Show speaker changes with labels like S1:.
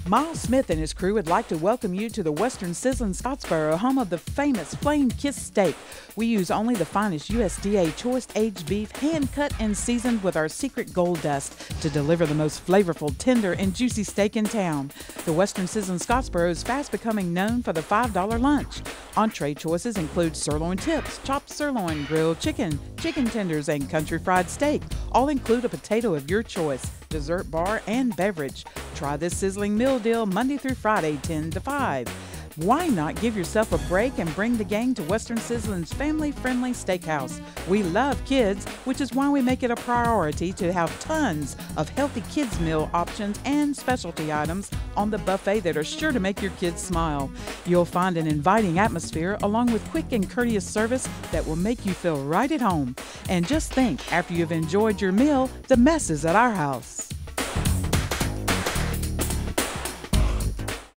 S1: Miles Smith and his crew would like to welcome you to the Western Sizzling Scottsboro, home of the famous Flame Kiss Steak. We use only the finest USDA choice aged beef, hand cut and seasoned with our secret gold dust to deliver the most flavorful, tender, and juicy steak in town. The Western Sizzling Scottsboro is fast becoming known for the $5 lunch. Entree choices include sirloin tips, chopped sirloin, grilled chicken, chicken tenders, and country fried steak. All include a potato of your choice, dessert bar, and beverage. Try this sizzling meal deal Monday through Friday, 10 to 5. Why not give yourself a break and bring the gang to Western Sizzling's family-friendly steakhouse? We love kids, which is why we make it a priority to have tons of healthy kids meal options and specialty items on the buffet that are sure to make your kids smile. You'll find an inviting atmosphere along with quick and courteous service that will make you feel right at home. And just think, after you've enjoyed your meal, the mess is at our house.